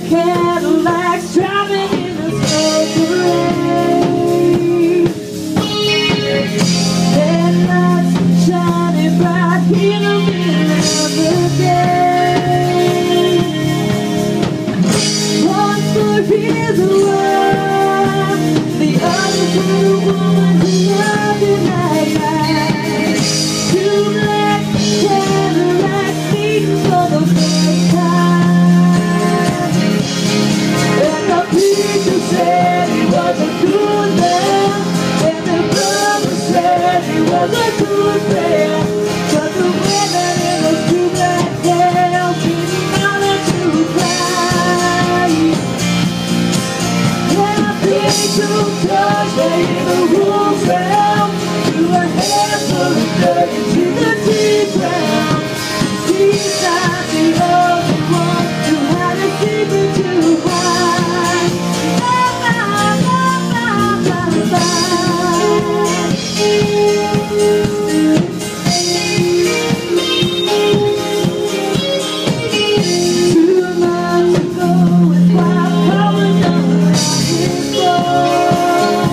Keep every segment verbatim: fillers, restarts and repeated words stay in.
Cadillacs driving in the snow parade. Headlights shining bright in the middle of the day. One foot is a wife, the other for the woman who loved him at night. Two black Cadillacs meeting for the first time. And the preacher said he was a good man, and the brother said he was a good man. But the women in those two black gals didn't bother to cry. And the preacher touched the roof down to a handful of dirt into the deep ground. He's not the only one who had a secret to hide. La, la, la, la, la, la. Two months ago, his wife probably done around his phone.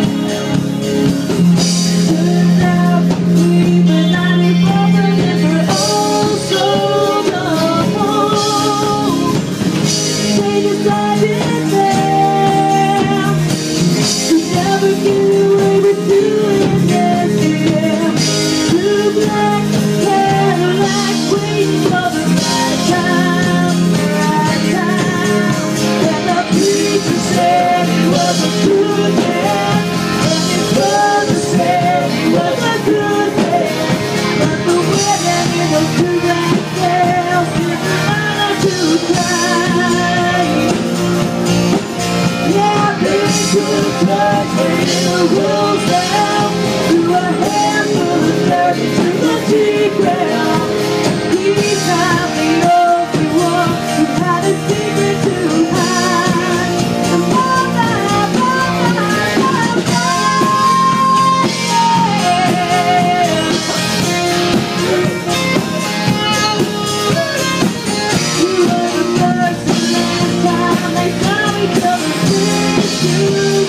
Turns out we've been ninety-four and we're all so gone home. They decided then to never get away with doing this again. Two black Cadillacs waiting for the right time, the right time. And the preacher said he was a good man, and his brother said he was a good man. But the women in those two black gals didn't bother to cry. Yeah, they took touch laying the rules down to a handful of dirt into the deep ground. He's not the only one who had a secret to hide. And la, la, la, la, la, la, yeah. We were the first and last time they saw each other face to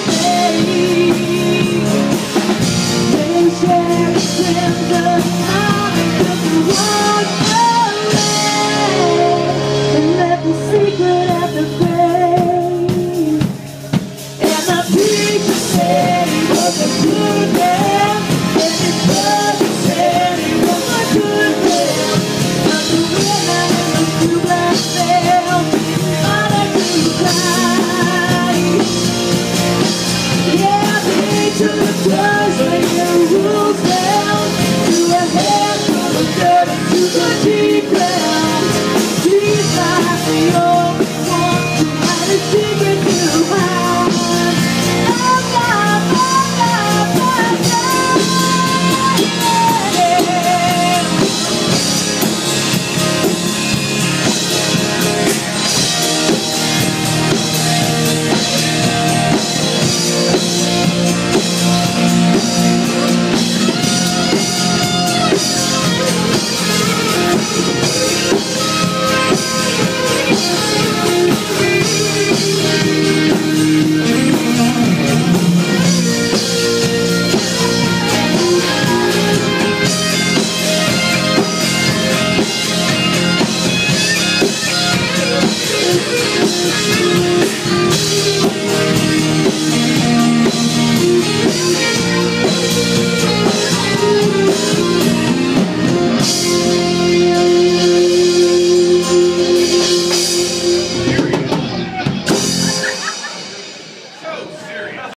face. They shared the sins of time and took the walk away and left the secret at the grave. And the preacher said he was a good man, and his brother said he was a good man. But the women in the two black veils didn't bother to cry. Yeah, they took turns laying the rules down to a handful of dirt into the deep ground. She's not the only one who had a secret to hide. La, la, la, la, la, la, yeah. We'll be right back.